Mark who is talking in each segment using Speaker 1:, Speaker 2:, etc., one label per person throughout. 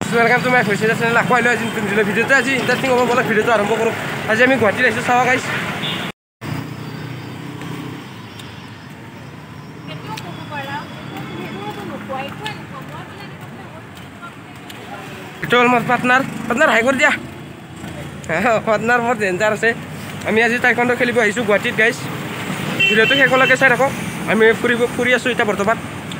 Speaker 1: Welcome to my first channel आखो आइलो आज तुम भिडिओ आज इंटरेस्टिंग हम बोला भिडिओ आरम्भ करूँ आज आम गुवाहाटी आईसो चावा गाइस मोर पार्टनार हाई कर दिया पार्टनार मोर डेन्जार आछे आमी आज टाइकोंडो खेलिब आइसो गुवाहाटीत गाइस भिडिओটো शेषলৈকে চাই থাকক আমি ফুৰি আছো এটা বৰ্তমান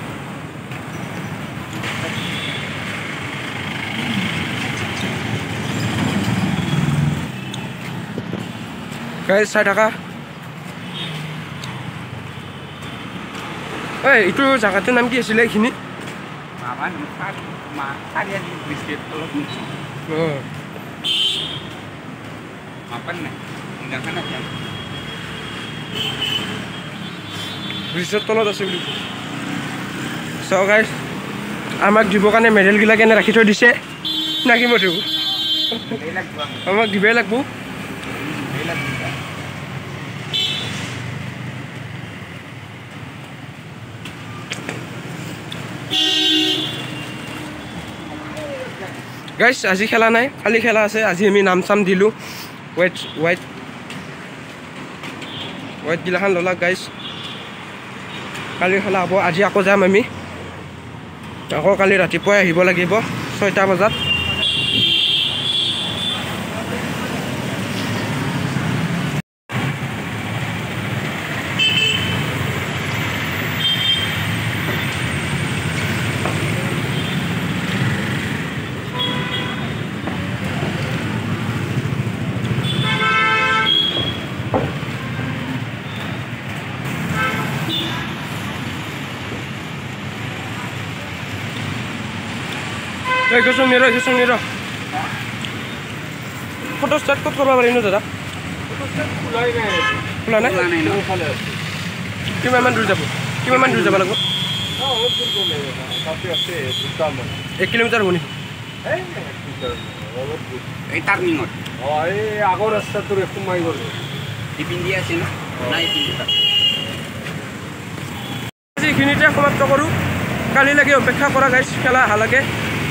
Speaker 1: गाइस চাই থাকা এই ইটো জায়গাটোৰ নাম কি আছিল এইখিনি ব্ৰিজৰ তলত আছে বুলি সো গাইস আমাক দিবৰ কাৰণে মেডেলগিলা কেনে ৰাখি থৈ দিছে নাকি মতো আমাক দিবই লাগব गाइस আজি খেলা নাই খালি খেলা আছে আজি আমি নাম চাম দিলো হোয়াইট গিলাখান ললা গাইস কালি খেলা হ'ব আজি আকৌ যাম আমি আকৌ কালি ৰাতিপুৱাই আহিব লাগিব 6টা বজাত Ikut sumiro. Foto start kok korba bari no dada. Foto start khula nai. Kiman dur jaba lagbo. Kafi 1 kilometer honi. Ei turning out. Ei agor rasta tur ekumai gol. Dipindi ase na. Nai pindi. Aji khinite সমাপ্ত কৰো কালি লাগে অপেক্ষা কৰা guys খেলা হালাকে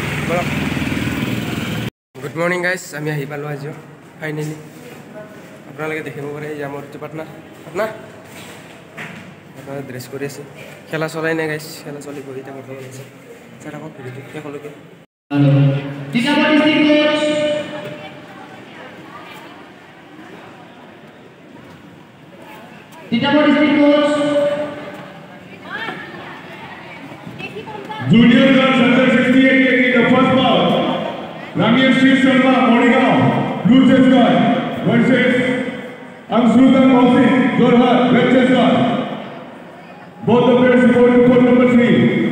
Speaker 1: good morning guys आमी आहि पालो आज फाइनली आपनालोके देखिब पारे या मोर पार्टनार अपना ड्रेस करि आछे खेला चলাই नै गाइस खेला चलिब इटा बर्तमान আছে স্যার আকৌ ভিডিওটো দেখলৈকে
Speaker 2: Junior girls under 68 taking the first ball. Ramya Sri Sharma, Morigaon, blue chest guard versus Amshruta Kaushik, Jorhat, red chest guard. Both the players report to court number 3.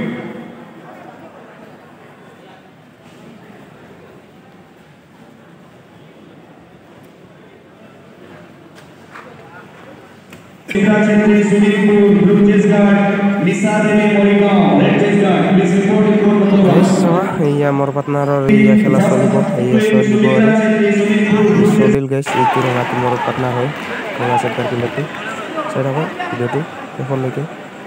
Speaker 2: Chetri Sunilpur, blue chest guard, Nisa Devi Morigaon, red chest guard. Please report to court number 1.
Speaker 1: iya mor partner iya khela cholibo iya solil guys eitu rati mor partner hoy kaya setter kilati saya ko videotu দেখলৈকে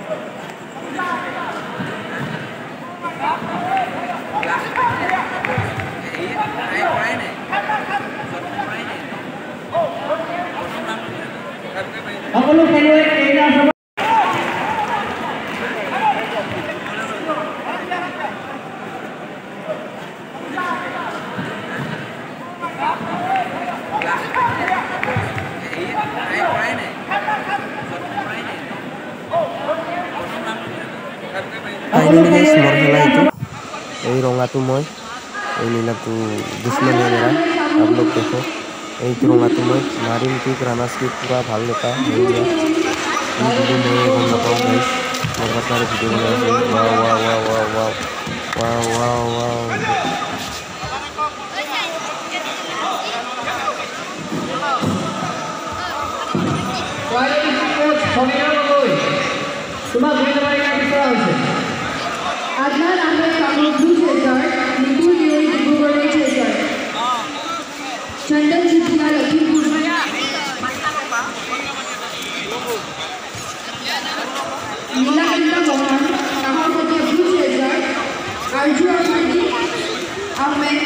Speaker 3: সকলো খেলুৱৈ কেইটা
Speaker 1: finally guys मोर खेला इतो এই ৰঙাটো মই এই নীলাটো দুশ্মনী মেৰা आप लोग देखो এই ৰঙাটো মই মাৰিম কি ৰানাস কি পুৰা ভাল লেতা হৈ গয়া এই ভিডিও মই গম নাপাও গাইস মোৰ পাছাৰে ভিডিও বনাইছো वाव
Speaker 3: তোমাক ধন্যবাদ বিচৰা হৈছে আদনান আহমেদ কামৰূপ ব্লু চেজাৰ নিপুৰ নিউৰি ডিব্ৰুগড় ৰেড চেজাৰ চন্দন চিঠিয়া লখিমপুৰ নীলাকণ্ঠ বৰ্মন কামৰূপীয়া blue chaser Arju Ahmed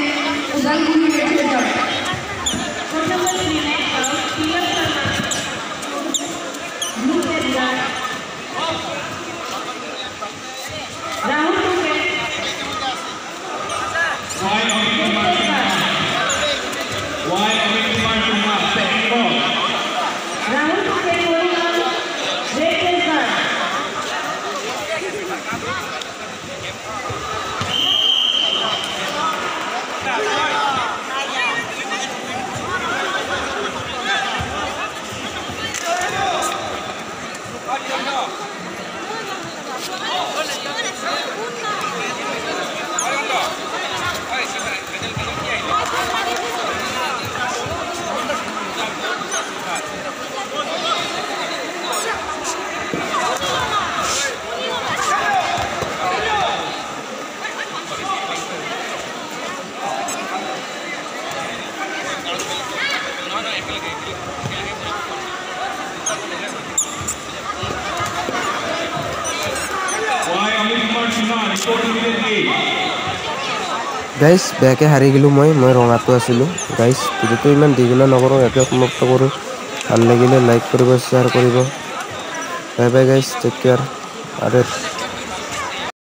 Speaker 1: guys বেয়াকে হাৰি গ'লোঁ মই ৰঙাটো আছিলোঁ গাইজ ভিডিঅ'টো ইমান দীঘলীয়া নকৰোঁ ইয়াতে সমাপ্ত কৰোঁ ভাল লাগিলে লাইক কৰিব শ্বেয়াৰ কৰিব bye bye guys take care আৰু